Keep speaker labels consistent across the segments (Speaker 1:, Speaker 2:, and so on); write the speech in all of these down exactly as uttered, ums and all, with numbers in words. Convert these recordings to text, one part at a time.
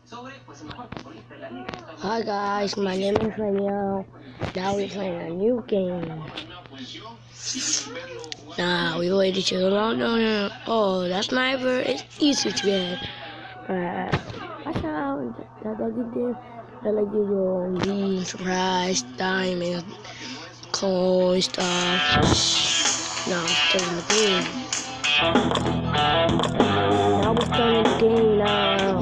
Speaker 1: Hi guys, my name is reyniel. Now we're playing a new game. Nah, we waited too long. No, no, no. Oh, that's my bird. It's easy to get. Uh, watch out. That doggy did. I like give you green surprise, diamond, coin stuff. Now I'm starting the game. Now we're starting the game now.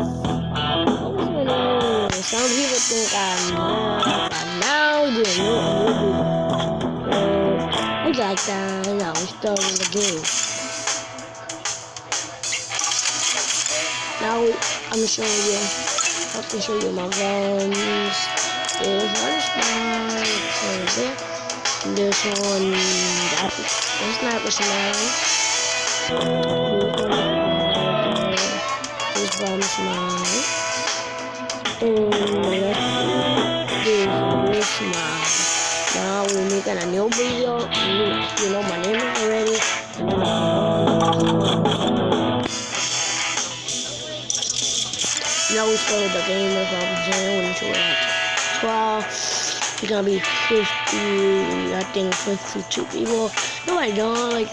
Speaker 1: Some people think I'm mad, but now they know I'm really so I like that. Now we're starting the game. Now I'm showing you. I can show you my guns. There's one sniper there. This one, that one sniper sniper. This one is mine. And this is mine. Now we're making a new video. You know my name already. Now we started the game with our zero when we're at twelve. It's gonna be fifty, I think fifty-two people. No, I don't like.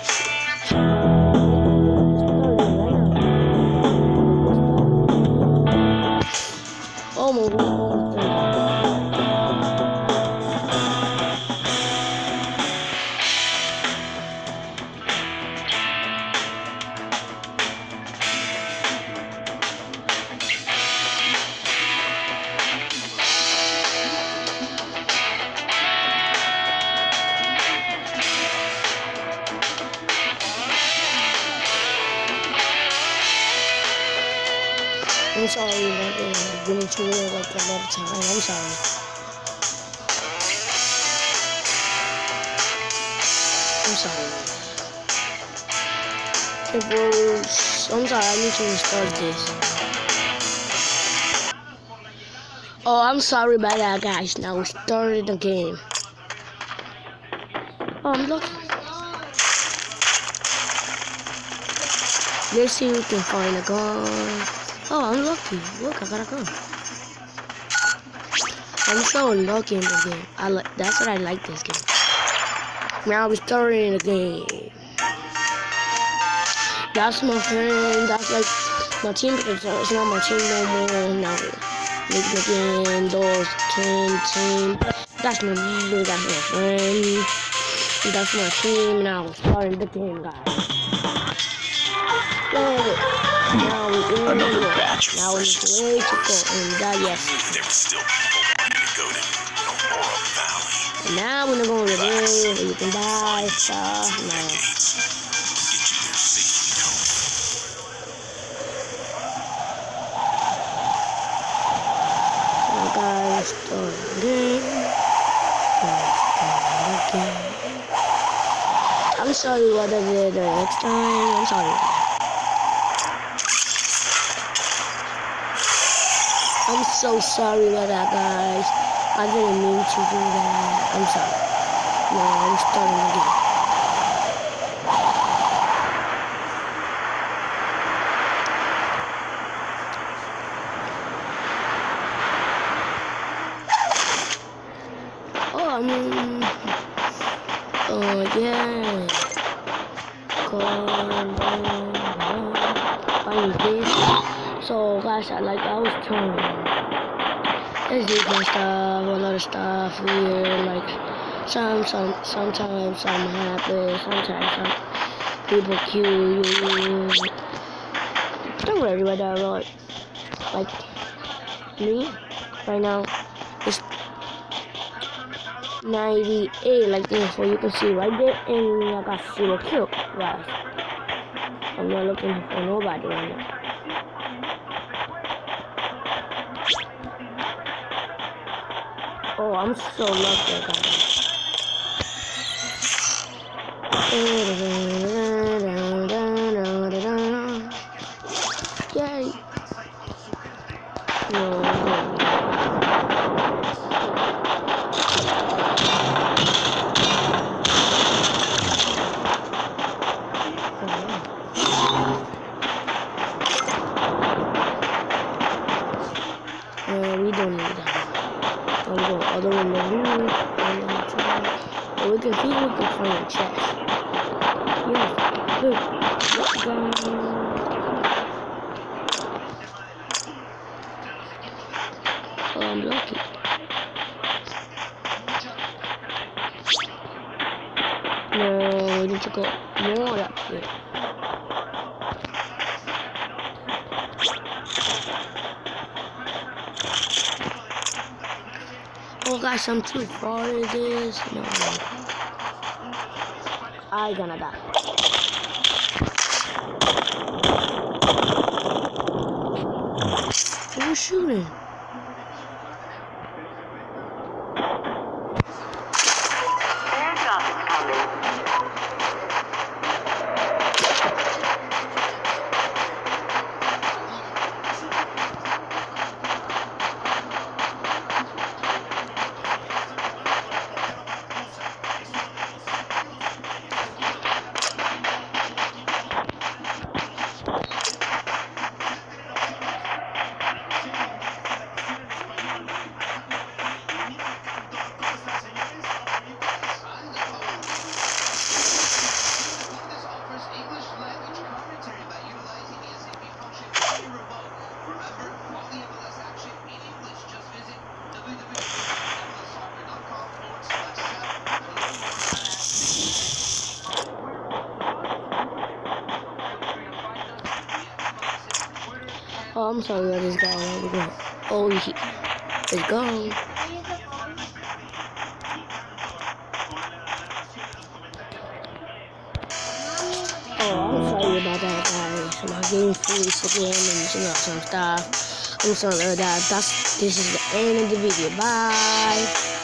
Speaker 1: Oh my god. I'm sorry that I've been into it like a lot of time. I'm sorry. I'm sorry. It was. I'm sorry. I need to restart this. Oh, I'm sorry about that, guys. Now we started the game. Oh, I'm lucky. Let's see if we can find a gun. Oh, I'm lucky. Look, I got a gun. I'm so lucky in this game. I like. That's what I like this game. Now we're starting the game. That's my friend. That's like my team. It's not my team no more. Now we're making again. Those ten team. That's my leader. That's my friend. That's my team. Now we're starting the game, guys. Now we're
Speaker 2: Another batch of
Speaker 1: now we're
Speaker 2: freshness.
Speaker 1: way to go and that yes.
Speaker 2: There's still people wanting to go to Aurora Valley.
Speaker 1: And now we're going to the day where you can buy stuff now.
Speaker 2: Decades. Get you there safely home.
Speaker 1: So guys, start the game. Start the game. I'm sorry what I did the next time. I'm sorry. I'm so sorry about that, guys. I didn't mean to do that. I'm sorry. No, I'm starting again. Oh, I mean, oh yeah. Find this. So, guys, I like I was trying. There's different stuff, a lot of stuff here. Like some, some, sometimes I'm happy. Sometimes some people kill you. Don't worry about that. Like, like me right now, it's ninety-eight. Like this, so you can see right there, and I got zero kill. Guys, I'm not looking for nobody right now. Oh, I'm so lucky, guys. Yay! No. Uh, we don't need that. I'm going all the way in the room. But we can see we can find a chest. Yeah. Look. Let's go. Oh, I'm lucky. No, we need to go more up here. Oh gosh, I'm too far it is. No, no. I gonna die. Who's shooting? Oh, I'm sorry about this guy. We're going. Oh, he, it's gone. Oh, I'm sorry about that, guys. My game freeze again and you know some stuff. I'm sorry about that. That's this is the end of the video. Bye.